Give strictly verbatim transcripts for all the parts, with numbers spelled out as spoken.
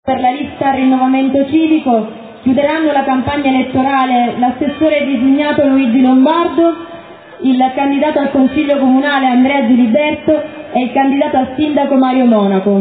Per la lista Rinnovamento Civico chiuderanno la campagna elettorale l'assessore designato Luigi Lombardo, il candidato al Consiglio Comunale Andrea Giliberto e il candidato al Sindaco Mario Monaco.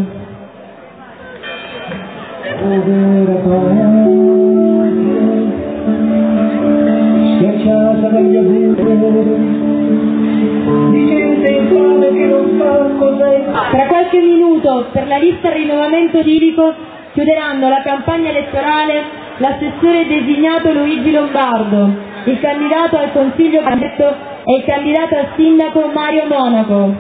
Tra qualche minuto per la lista Rinnovamento Civico chiuderanno la campagna elettorale l'assessore designato Luigi Lombardo, il candidato al Consiglio Comunale e il candidato al Sindaco Mario Monaco.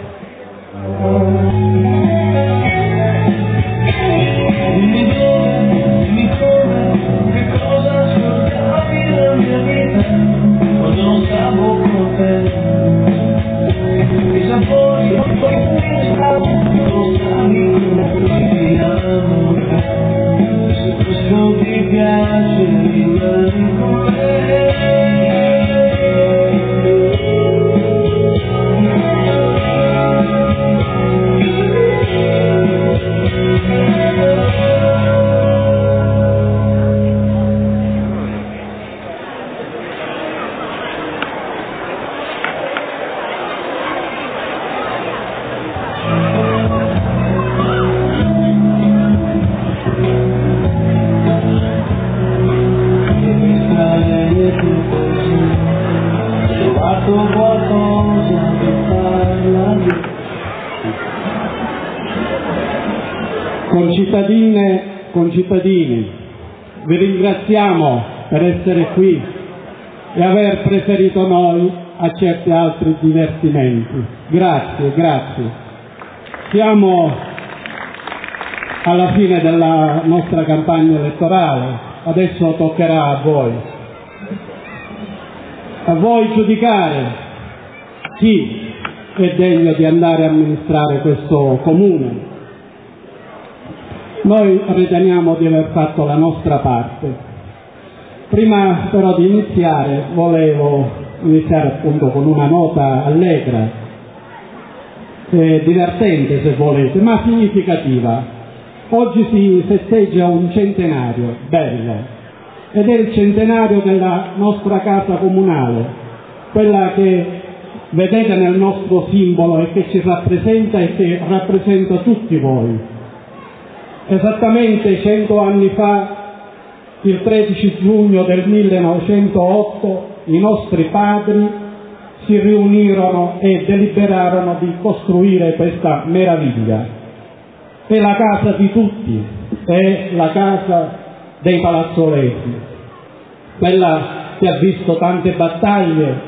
Concittadine, concittadini, vi ringraziamo per essere qui e aver preferito noi a certi altri divertimenti. Grazie, grazie. Siamo alla fine della nostra campagna elettorale, adesso toccherà a voi. A voi giudicare chi è degno di andare a amministrare questo comune. Noi riteniamo di aver fatto la nostra parte. Prima però di iniziare volevo iniziare appunto con una nota allegra, eh, divertente se volete, ma significativa. Oggi si festeggia un centenario bello ed è il centenario della nostra casa comunale, quella che vedete nel nostro simbolo e che ci rappresenta e che rappresenta tutti voi. Esattamente cento anni fa, il tredici giugno del millenovecentootto, i nostri padri si riunirono e deliberarono di costruire questa meraviglia. È la casa di tutti, è la casa dei Palazzolesi, quella che ha visto tante battaglie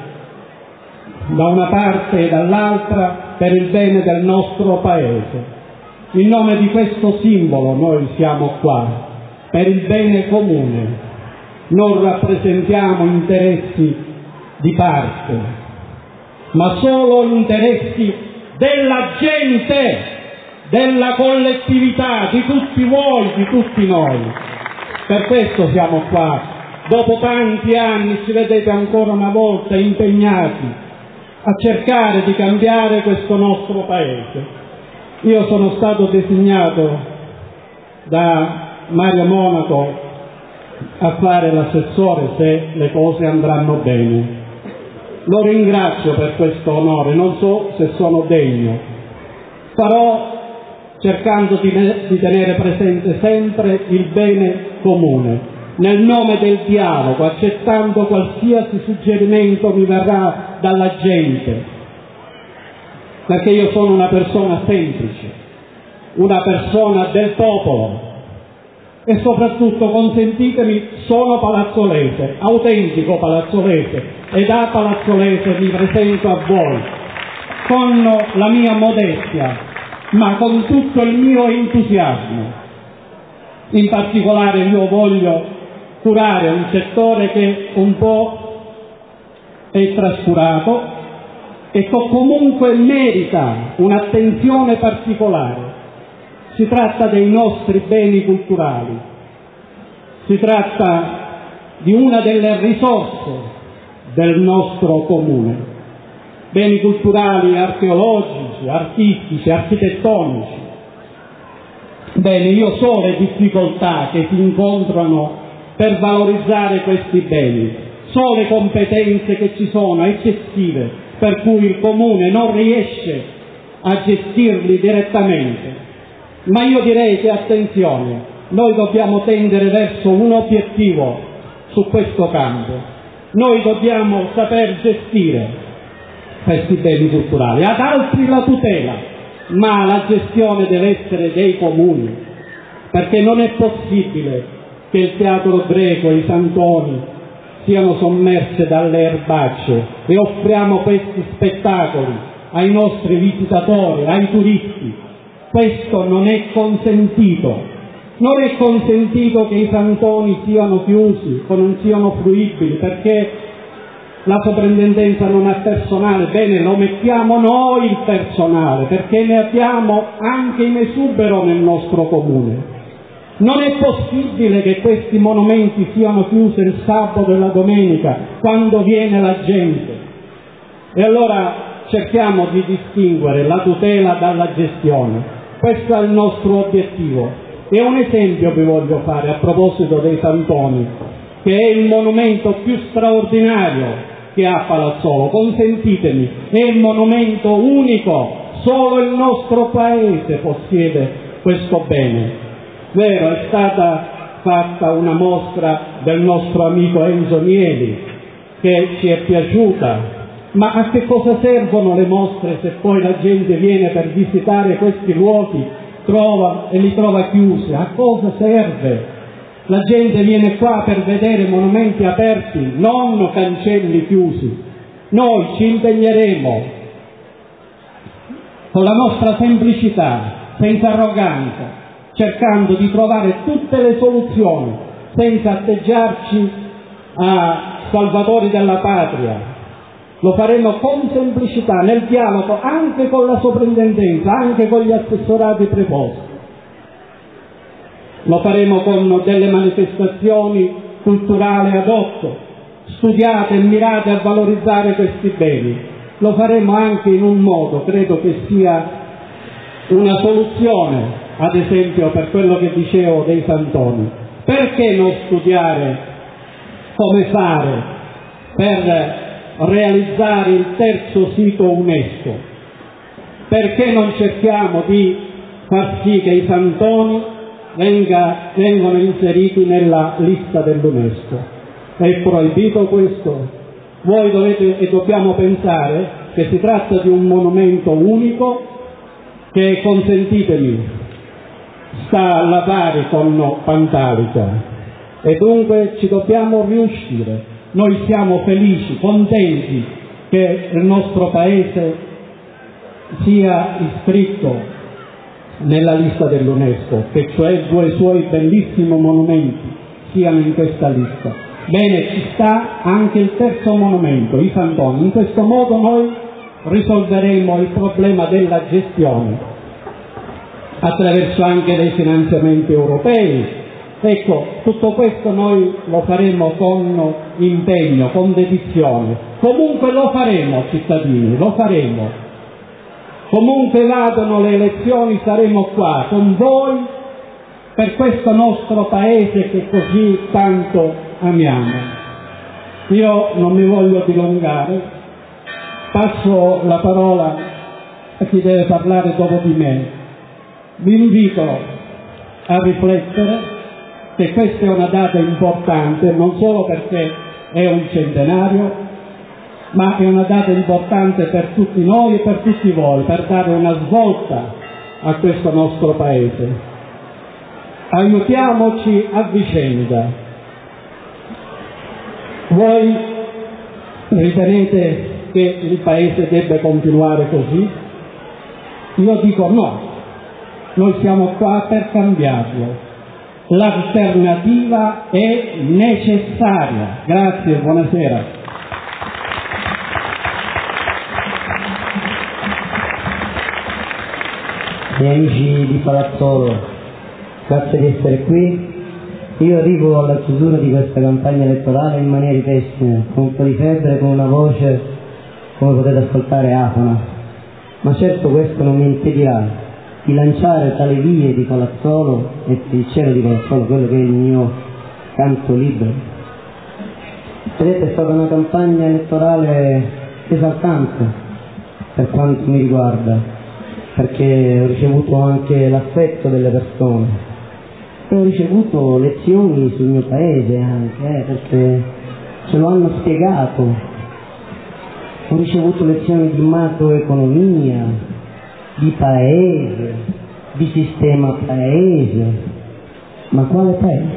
da una parte e dall'altra per il bene del nostro paese. In nome di questo simbolo noi siamo qua, per il bene comune. Non rappresentiamo interessi di parte, ma solo interessi della gente, della collettività, di tutti voi, di tutti noi. Per questo siamo qua. Dopo tanti anni ci vedete ancora una volta impegnati a cercare di cambiare questo nostro paese. Io sono stato designato da Mario Monaco a fare l'assessore se le cose andranno bene. Lo ringrazio per questo onore, non so se sono degno. Farò cercando di, di tenere presente sempre il bene comune, nel nome del dialogo, accettando qualsiasi suggerimento mi verrà dalla gente. Perché io sono una persona semplice, una persona del popolo e soprattutto, consentitemi, sono palazzolese, autentico palazzolese, e da palazzolese mi presento a voi con la mia modestia, ma con tutto il mio entusiasmo. In particolare io voglio curare un settore che un po' è trascurato e che comunque merita un'attenzione particolare. Si tratta dei nostri beni culturali, si tratta di una delle risorse del nostro comune, beni culturali archeologici, artistici, architettonici. Bene, io so le difficoltà che si incontrano per valorizzare questi beni, so le competenze che ci sono eccessive, per cui il Comune non riesce a gestirli direttamente. Ma io direi che, attenzione, noi dobbiamo tendere verso un obiettivo su questo campo. Noi dobbiamo saper gestire questi beni culturali, ad altri la tutela, ma la gestione deve essere dei comuni, perché non è possibile che il teatro greco e i santoni siano sommerse dalle erbacce e offriamo questi spettacoli ai nostri visitatori, ai turisti. Questo non è consentito. Non è consentito che i santoni siano chiusi o non siano fruibili, perché la soprintendenza non ha personale. Bene, lo mettiamo noi il personale, perché ne abbiamo anche in esubero nel nostro comune. Non è possibile che questi monumenti siano chiusi il sabato e la domenica, quando viene la gente. E allora cerchiamo di distinguere la tutela dalla gestione. Questo è il nostro obiettivo. E un esempio vi voglio fare a proposito dei santoni, che è il monumento più straordinario che ha Palazzolo. Consentitemi, è il monumento unico, solo il nostro paese possiede questo bene. Vero, è stata fatta una mostra del nostro amico Enzo Mieli che ci è piaciuta, ma a che cosa servono le mostre se poi la gente viene per visitare questi luoghi trova e li trova chiusi? A cosa serve? La gente viene qua per vedere monumenti aperti, non cancelli chiusi. Noi ci impegneremo con la nostra semplicità, senza arroganza, cercando di trovare tutte le soluzioni, senza atteggiarci a salvatori della patria. Lo faremo con semplicità, nel dialogo anche con la soprintendenza, anche con gli assessorati preposti. Lo faremo con delle manifestazioni culturali ad hoc, studiate e mirate a valorizzare questi beni. Lo faremo anche in un modo, credo che sia una soluzione, ad esempio per quello che dicevo dei santoni. Perché non studiare come fare per realizzare il terzo sito UNESCO? Perché non cerchiamo di far sì che i santoni venga, vengano inseriti nella lista dell'UNESCO? È proibito questo? Voi dovete e dobbiamo pensare che si tratta di un monumento unico che, consentitemi, sta alla pari con Pantalica, e dunque ci dobbiamo riuscire. Noi siamo felici, contenti che il nostro paese sia iscritto nella lista dell'UNESCO, che cioè due suoi bellissimi monumenti siano in questa lista. Bene, ci sta anche il terzo monumento, i santoni. In questo modo noi risolveremo il problema della gestione attraverso anche dei finanziamenti europei. Ecco, tutto questo noi lo faremo con impegno, con dedizione. Comunque lo faremo, cittadini, lo faremo. Comunque vadano le elezioni, saremo qua con voi per questo nostro paese che così tanto amiamo. Io non mi voglio dilungare, passo la parola a chi deve parlare dopo di me. Vi invito a riflettere che questa è una data importante, non solo perché è un centenario, ma è una data importante per tutti noi e per tutti voi, per dare una svolta a questo nostro paese. Aiutiamoci a vicenda. Voi ritenete che il paese debba continuare così? Io dico no, noi siamo qua per cambiarlo. L'alternativa è necessaria. Grazie, buonasera. Miei amici di Palazzolo, grazie di essere qui. Io arrivo alla chiusura di questa campagna elettorale in maniera pessime, con un po' di febbre, con una voce, come potete ascoltare, afona. Ma certo questo non mi impedirà di lanciare tale vie di Palazzolo e il cielo di Palazzolo, quello che è il mio canto libero. Vedete, è stata una campagna elettorale esaltante per quanto mi riguarda, perché ho ricevuto anche l'affetto delle persone e ho ricevuto lezioni sul mio paese anche, eh, perché ce lo hanno spiegato. Ho ricevuto lezioni di macroeconomia, di paese, di sistema paese. Ma quale paese?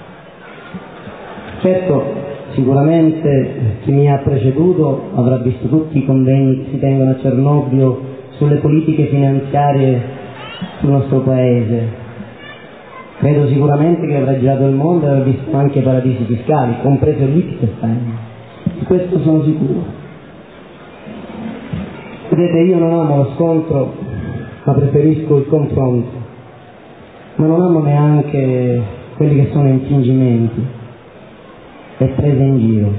Certo, sicuramente chi mi ha preceduto avrà visto tutti i convegni che si tengono a Cernobbio sulle politiche finanziarie sul nostro paese. Credo sicuramente che avrà girato il mondo e avrà visto anche paradisi fiscali, compreso il Liechtenstein. Di questo sono sicuro. Vedete, io non amo lo scontro, ma preferisco il confronto. Ma non amo neanche quelli che sono infingimenti e prese in giro.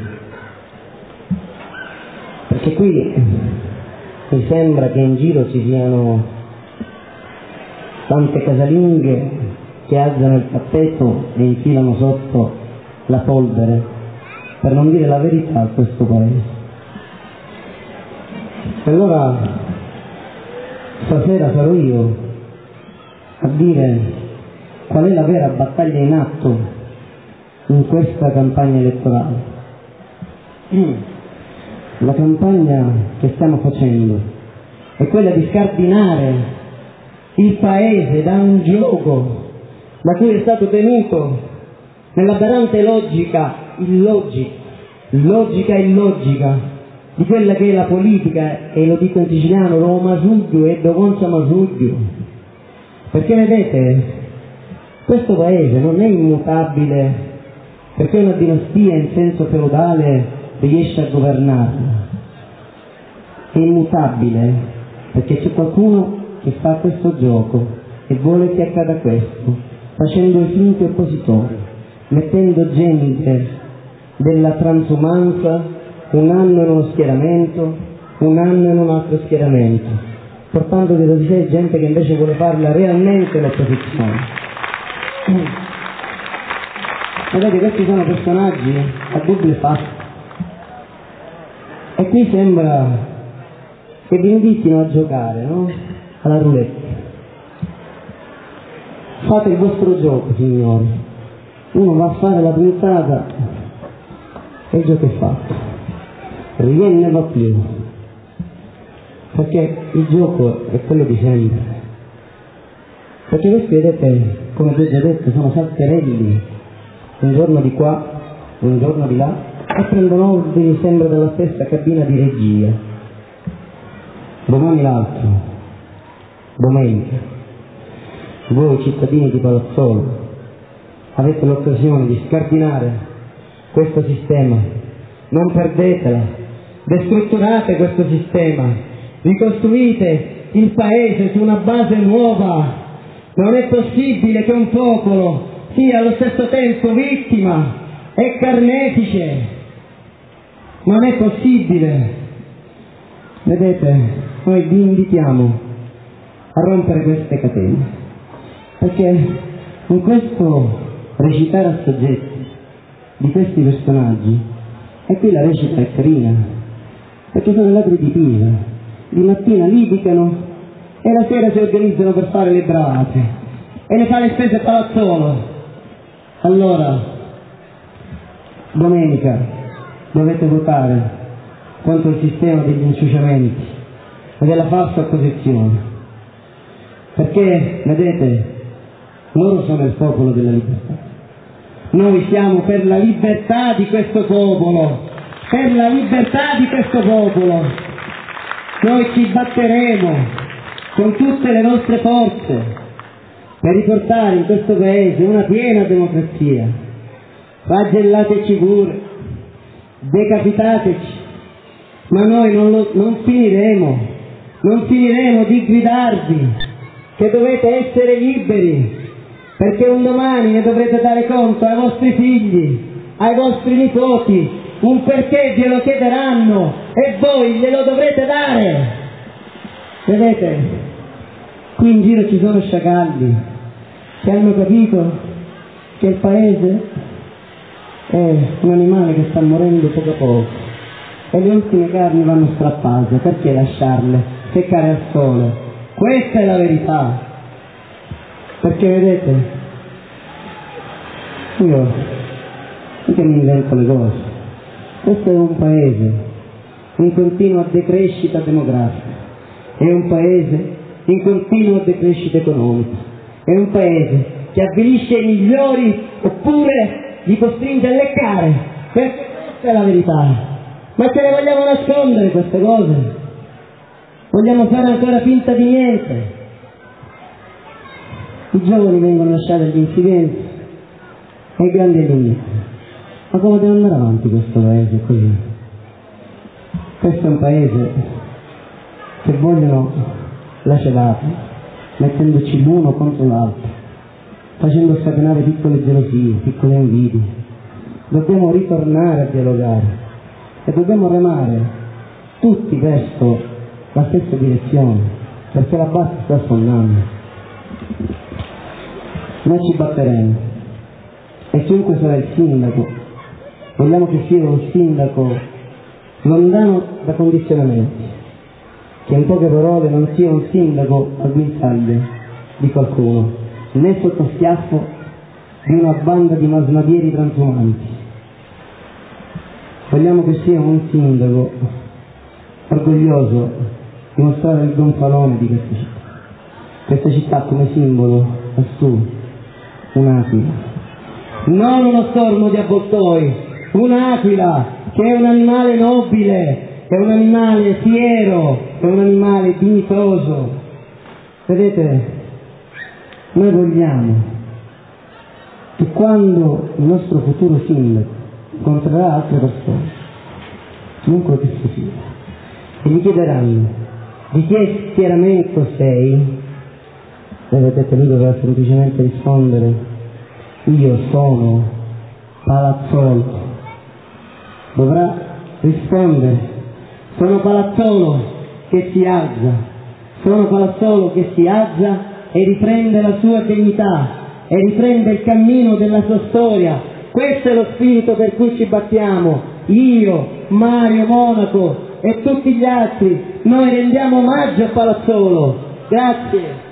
Perché qui mi sembra che in giro ci siano tante casalinghe che alzano il tappeto e infilano sotto la polvere, per non dire la verità a questo paese. E allora stasera sarò io a dire qual è la vera battaglia in atto in questa campagna elettorale. La campagna che stiamo facendo è quella di scardinare il paese da un gioco da cui è stato tenuto nell'aberrante logica illogica, logica illogica di quella che è la politica, e lo dico in siciliano, lo masuglio e dogonza masuglio. Perché vedete, questo paese non è immutabile perché una dinastia in senso feudale riesce a governarlo. È immutabile perché c'è qualcuno che fa questo gioco e vuole che accada questo, facendo i finti oppositori, mettendo gente della transumanza un anno in uno schieramento, un anno in un altro schieramento, portando dietro di sé gente che invece vuole farla realmente l'opposizione. Vedete, questi sono personaggi a dubbio fatto. E qui sembra che vi invitino a giocare, no? Alla roulette. Fate il vostro gioco, signori. Uno va a fare la puntata e il gioco è fatto. Riviene ne va più, perché il gioco è quello di sempre. Perché questi, vedete, come vi ho già detto, sono salterelli, un giorno di qua, un giorno di là, e prendono ordini sempre dalla stessa cabina di regia. Domani l'altro, domenica, voi cittadini di Palazzolo avete l'occasione di scardinare questo sistema, non perdetela. Destrutturate questo sistema, ricostruite il paese su una base nuova. Non è possibile che un popolo sia allo stesso tempo vittima e carnefice. Non è possibile. Vedete, noi vi invitiamo a rompere queste catene, perché in questo recitare a soggetti di questi personaggi, e qui la recita è carina, perché sono i ladri di Pisa, di mattina litigano e la sera si organizzano per fare le bravate e ne fa le spese a Palazzolo. Allora, domenica dovete votare contro il sistema degli inciuciamenti e della falsa opposizione, perché, vedete, loro sono il popolo della libertà. Noi siamo per la libertà di questo popolo, per la libertà di questo popolo. Noi ci batteremo con tutte le nostre forze per riportare in questo paese una piena democrazia. Flagellateci pure, decapitateci, ma noi non, lo, non finiremo, non finiremo di gridarvi che dovete essere liberi, perché un domani ne dovrete dare conto ai vostri figli, ai vostri nipoti, un perché glielo chiederanno e voi glielo dovrete dare. Vedete, Qui in giro ci sono sciacalli che hanno capito che il paese è un animale che sta morendo poco a poco e le ultime carni vanno strappate. Perché lasciarle seccare al sole? Questa è la verità. Perché vedete, io che mi invento le cose, questo è un paese in continua decrescita demografica, è un paese in continua decrescita economica, è un paese che avvilisce i migliori oppure li costringe a leccare, perché questa è la verità. Ma ce le vogliamo nascondere queste cose? Vogliamo fare ancora finta di niente? I giovani vengono lasciati agli incidenti e i grandi agli inizi. Ma come deve andare avanti questo paese così? Questo è un paese che vogliono lacerare, mettendoci l'uno contro l'altro, facendo scatenare piccole gelosie, piccole invidie. Dobbiamo ritornare a dialogare e dobbiamo remare tutti verso la stessa direzione, perché la bassa sta affondando. Noi ci batteremo e chiunque sarà il sindaco, vogliamo che sia un sindaco lontano da condizionamenti, che in poche parole non sia un sindaco a guinzaglie di qualcuno, né sotto schiaffo di una banda di masnadieri transumanti. Vogliamo che sia un sindaco orgoglioso di mostrare il gonfalone di questa città. Questa città come simbolo ha su un'aquila, non uno stormo di avvoltoi, un'aquila che è un animale nobile, è un animale fiero, è un animale dignitoso. Vedete, noi vogliamo che quando il nostro futuro sindaco incontrerà altre persone, chiunque che sia, e gli chiederanno di che schieramento sei, e vedete, lui dovrà semplicemente rispondere: io sono Palazzolo. Dovrà rispondere: sono Palazzolo che si alza, sono Palazzolo che si alza e riprende la sua dignità e riprende il cammino della sua storia. Questo è lo spirito per cui ci battiamo, io, Mario Monaco e tutti gli altri. Noi rendiamo omaggio a Palazzolo. Grazie.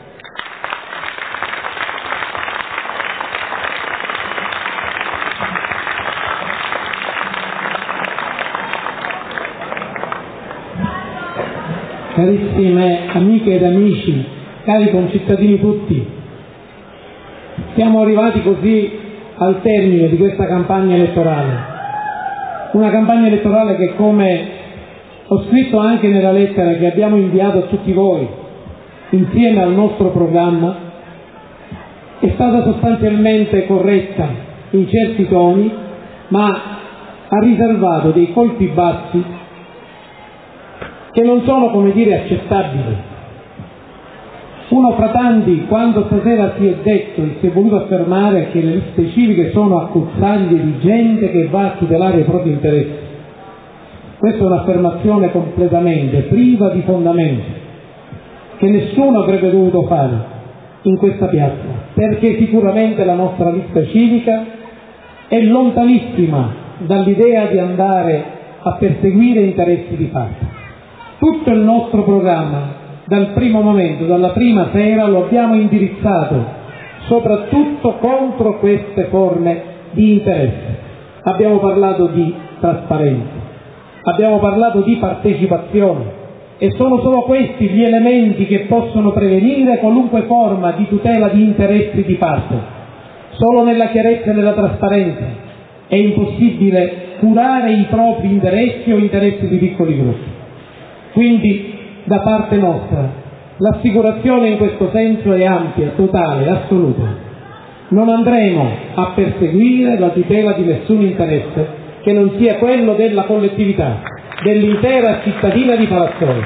Carissime amiche ed amici, cari concittadini tutti, siamo arrivati così al termine di questa campagna elettorale, una campagna elettorale che, come ho scritto anche nella lettera che abbiamo inviato a tutti voi, insieme al nostro programma, è stata sostanzialmente corretta in certi toni, ma ha riservato dei colpi bassi che non sono, come dire, accettabili. Uno fra tanti, quando stasera si è detto e si è voluto affermare che le liste civiche sono accozzaglie di gente che va a tutelare i propri interessi, questa è un'affermazione completamente priva di fondamenti, che nessuno avrebbe dovuto fare in questa piazza, perché sicuramente la nostra lista civica è lontanissima dall'idea di andare a perseguire interessi di parte. Tutto il nostro programma, dal primo momento, dalla prima sera, lo abbiamo indirizzato soprattutto contro queste forme di interesse. Abbiamo parlato di trasparenza, abbiamo parlato di partecipazione, e sono solo questi gli elementi che possono prevenire qualunque forma di tutela di interessi di parte. Solo nella chiarezza e nella trasparenza è impossibile curare i propri interessi o interessi di piccoli gruppi. Quindi, da parte nostra, l'assicurazione in questo senso è ampia, totale, assoluta. Non andremo a perseguire la tutela di nessun interesse che non sia quello della collettività, dell'intera cittadina di Palazzolo.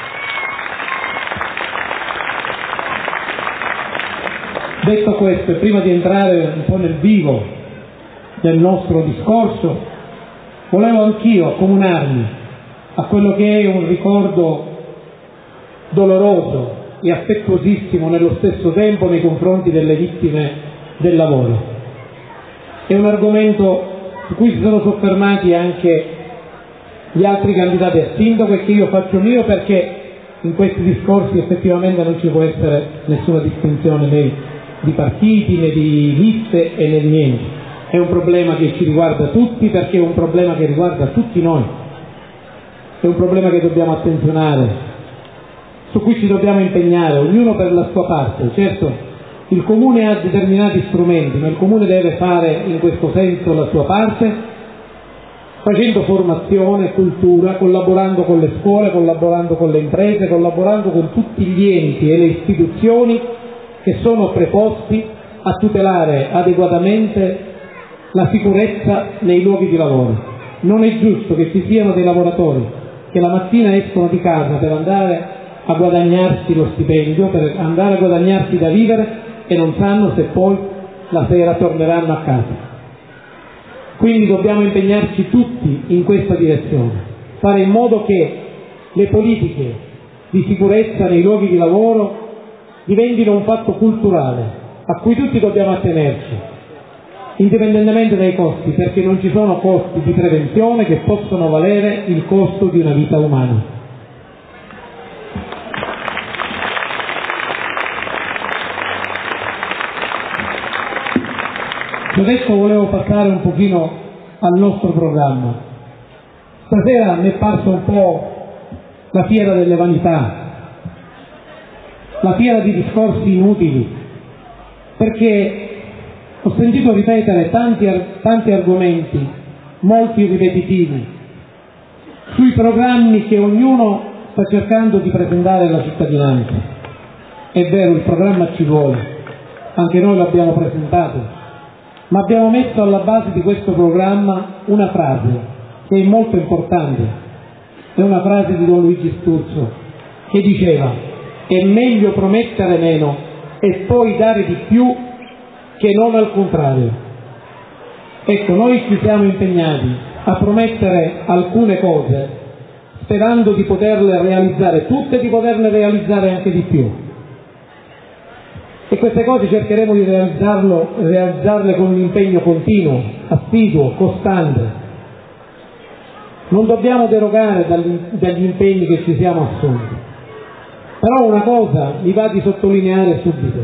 Detto questo, e prima di entrare un po' nel vivo del nostro discorso, volevo anch'io accomunarmi a quello che è un ricordo doloroso, e affettuosissimo nello stesso tempo nei confronti delle vittime del lavoro. È un argomento su cui si sono soffermati anche gli altri candidati a sindaco e che io faccio mio, perché in questi discorsi effettivamente non ci può essere nessuna distinzione né di partiti né di liste e né di niente. È un problema che ci riguarda tutti, perché è un problema che riguarda tutti noi, è un problema che dobbiamo attenzionare, su cui ci dobbiamo impegnare, ognuno per la sua parte. Certo, il Comune ha determinati strumenti, ma il Comune deve fare in questo senso la sua parte, facendo formazione, cultura, collaborando con le scuole, collaborando con le imprese, collaborando con tutti gli enti e le istituzioni che sono preposti a tutelare adeguatamente la sicurezza nei luoghi di lavoro. Non è giusto che ci siano dei lavoratori che la mattina escono di casa per andare a guadagnarsi lo stipendio, per andare a guadagnarsi da vivere, e non sanno se poi la sera torneranno a casa. Quindi dobbiamo impegnarci tutti in questa direzione, fare in modo che le politiche di sicurezza nei luoghi di lavoro diventino un fatto culturale a cui tutti dobbiamo attenerci, indipendentemente dai costi, perché non ci sono costi di prevenzione che possono valere il costo di una vita umana. Adesso volevo passare un pochino al nostro programma. Stasera mi è parso un po' la fiera delle vanità, la fiera di discorsi inutili, perché ho sentito ripetere tanti, tanti argomenti, molti ripetitivi, sui programmi che ognuno sta cercando di presentare alla cittadinanza. È vero, il programma ci vuole, anche noi l'abbiamo presentato, ma abbiamo messo alla base di questo programma una frase che è molto importante, è una frase di Don Luigi Sturzo, che diceva: è meglio promettere meno e poi dare di più che non al contrario. Ecco, noi ci siamo impegnati a promettere alcune cose sperando di poterle realizzare tutte e di poterne realizzare anche di più. E queste cose cercheremo di realizzarlo, realizzarle con un impegno continuo, assiduo, costante. Non dobbiamo derogare dagli, dagli impegni che ci siamo assunti. Però una cosa mi va di sottolineare subito: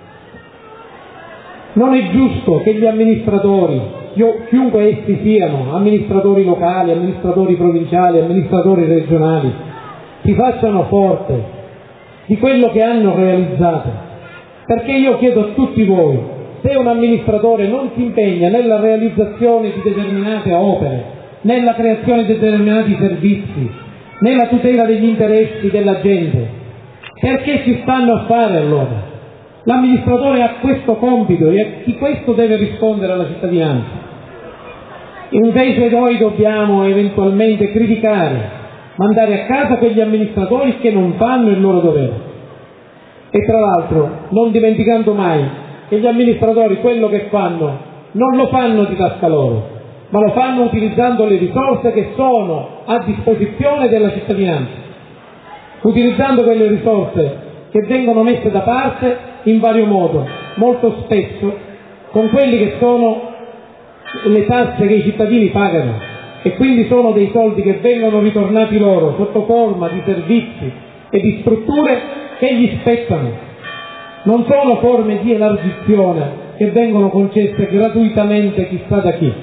non è giusto che gli amministratori, chiunque essi siano, amministratori locali, amministratori provinciali, amministratori regionali, si facciano forte di quello che hanno realizzato. Perché io chiedo a tutti voi, se un amministratore non si impegna nella realizzazione di determinate opere, nella creazione di determinati servizi, nella tutela degli interessi della gente, perché ci stanno a fare allora? L'amministratore ha questo compito e di questo deve rispondere alla cittadinanza. Invece noi dobbiamo eventualmente criticare, mandare a casa quegli amministratori che non fanno il loro dovere. E tra l'altro, non dimenticando mai che gli amministratori quello che fanno non lo fanno di tasca loro, ma lo fanno utilizzando le risorse che sono a disposizione della cittadinanza, utilizzando quelle risorse che vengono messe da parte in vario modo, molto spesso con quelli che sono le tasse che i cittadini pagano, e quindi sono dei soldi che vengono ritornati loro sotto forma di servizi e di strutture che gli spettano. Non sono forme di elargizione che vengono concesse gratuitamente chissà da chi.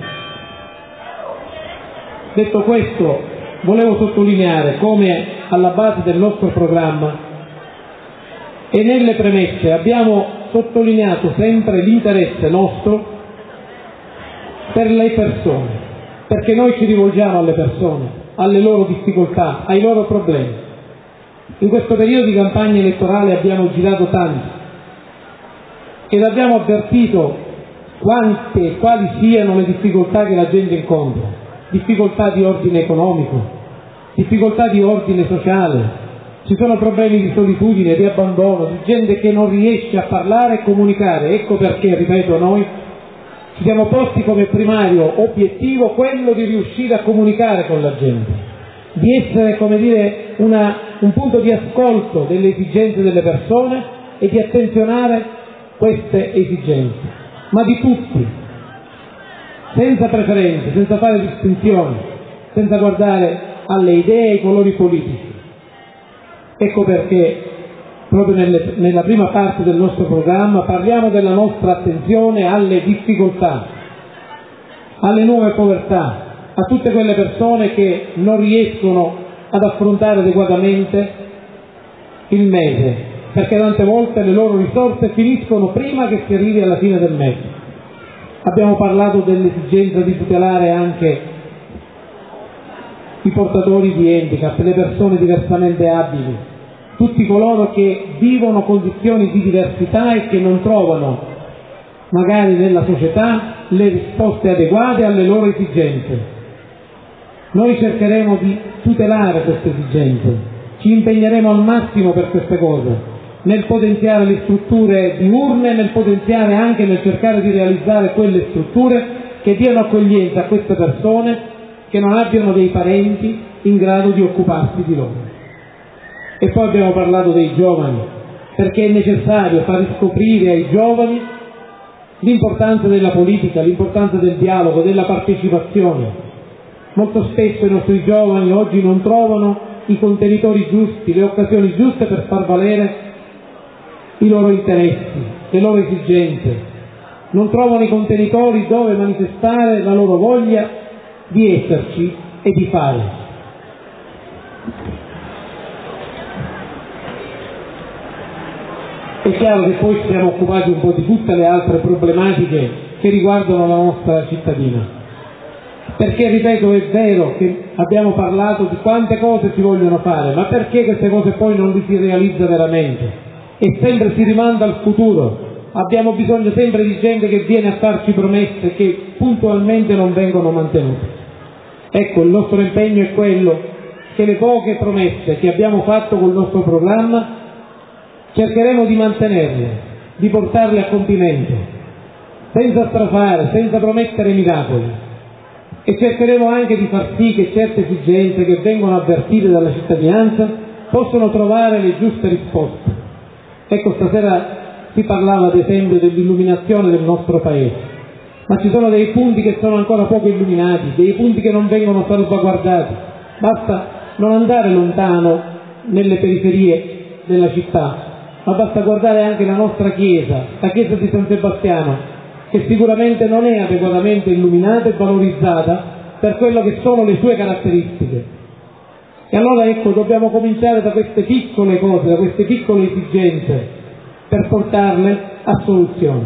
Detto questo, volevo sottolineare come alla base del nostro programma e nelle premesse abbiamo sottolineato sempre l'interesse nostro per le persone, perché noi ci rivolgiamo alle persone, alle loro difficoltà, ai loro problemi. In questo periodo di campagna elettorale abbiamo girato tanto ed abbiamo avvertito quante, quali siano le difficoltà che la gente incontra, difficoltà di ordine economico, difficoltà di ordine sociale, ci sono problemi di solitudine, di abbandono, di gente che non riesce a parlare e comunicare. Ecco perché, ripeto, noi ci siamo posti come primario obiettivo quello di riuscire a comunicare con la gente, di essere, come dire, una un punto di ascolto delle esigenze delle persone e di attenzionare queste esigenze, ma di tutti, senza preferenze, senza fare distinzioni, senza guardare alle idee e ai colori politici. Ecco perché proprio nelle, nella prima parte del nostro programma parliamo della nostra attenzione alle difficoltà, alle nuove povertà, a tutte quelle persone che non riescono ad affrontare adeguatamente il mese, perché tante volte le loro risorse finiscono prima che si arrivi alla fine del mese. Abbiamo parlato dell'esigenza di tutelare anche i portatori di handicap, le persone diversamente abili, tutti coloro che vivono condizioni di diversità e che non trovano magari nella società le risposte adeguate alle loro esigenze. Noi cercheremo di tutelare queste esigenze, ci impegneremo al massimo per queste cose, nel potenziare le strutture diurne, nel potenziare anche nel cercare di realizzare quelle strutture che diano accoglienza a queste persone che non abbiano dei parenti in grado di occuparsi di loro. E poi abbiamo parlato dei giovani, perché è necessario far riscoprire ai giovani l'importanza della politica, l'importanza del dialogo, della partecipazione. Molto spesso i nostri giovani oggi non trovano i contenitori giusti, le occasioni giuste per far valere i loro interessi, le loro esigenze. Non trovano i contenitori dove manifestare la loro voglia di esserci e di fare. È chiaro che poi ci siamo occupati un po' di tutte le altre problematiche che riguardano la nostra cittadina. Perché, ripeto, è vero che abbiamo parlato di quante cose si vogliono fare, ma perché queste cose poi non li si realizza veramente? E sempre si rimanda al futuro. Abbiamo bisogno sempre di gente che viene a farci promesse che puntualmente non vengono mantenute. Ecco, il nostro impegno è quello che le poche promesse che abbiamo fatto col nostro programma cercheremo di mantenerle, di portarle a compimento, senza strafare, senza promettere miracoli. E cercheremo anche di far sì che certe esigenze che vengono avvertite dalla cittadinanza possano trovare le giuste risposte. Ecco, stasera si parlava ad esempio dell'illuminazione del nostro Paese, ma ci sono dei punti che sono ancora poco illuminati, dei punti che non vengono salvaguardati. Basta non andare lontano nelle periferie della città, ma basta guardare anche la nostra chiesa, la chiesa di San Sebastiano, che sicuramente non è adeguatamente illuminata e valorizzata per quello che sono le sue caratteristiche. E allora ecco, dobbiamo cominciare da queste piccole cose, da queste piccole esigenze, per portarle a soluzione.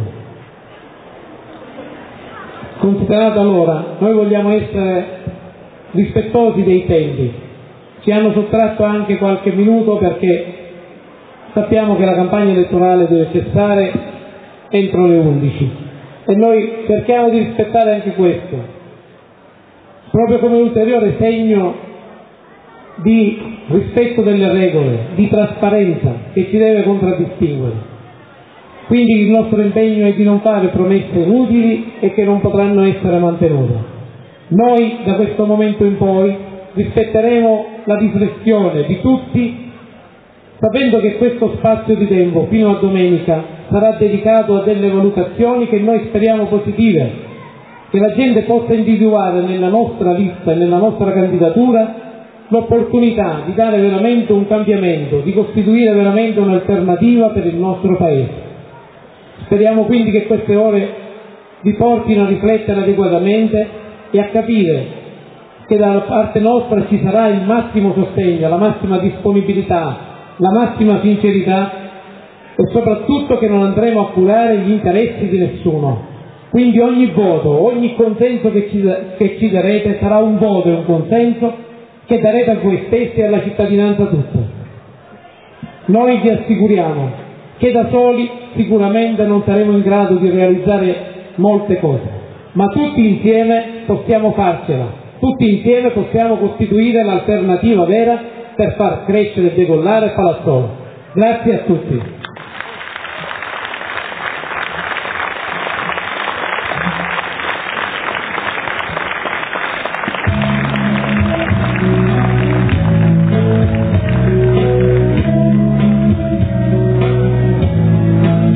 Considerato allora, noi vogliamo essere rispettosi dei tempi. Ci hanno sottratto anche qualche minuto perché sappiamo che la campagna elettorale deve cessare entro le undici. E noi cerchiamo di rispettare anche questo, proprio come ulteriore segno di rispetto delle regole, di trasparenza che ci deve contraddistinguere. Quindi il nostro impegno è di non fare promesse inutili e che non potranno essere mantenute. Noi da questo momento in poi rispetteremo la riflessione di tutti, sapendo che questo spazio di tempo fino a domenica sarà dedicato a delle valutazioni che noi speriamo positive, che la gente possa individuare nella nostra lista e nella nostra candidatura l'opportunità di dare veramente un cambiamento, di costituire veramente un'alternativa per il nostro Paese. Speriamo quindi che queste ore vi portino a riflettere adeguatamente e a capire che da parte nostra ci sarà il massimo sostegno, la massima disponibilità, la massima sincerità e soprattutto che non andremo a curare gli interessi di nessuno. Quindi ogni voto, ogni consenso che ci, che ci darete sarà un voto e un consenso che darete a voi stessi e alla cittadinanza tutta. Noi vi assicuriamo che da soli sicuramente non saremo in grado di realizzare molte cose, ma tutti insieme possiamo farcela, tutti insieme possiamo costituire l'alternativa vera per far crescere e decollare Palazzolo. Grazie a tutti.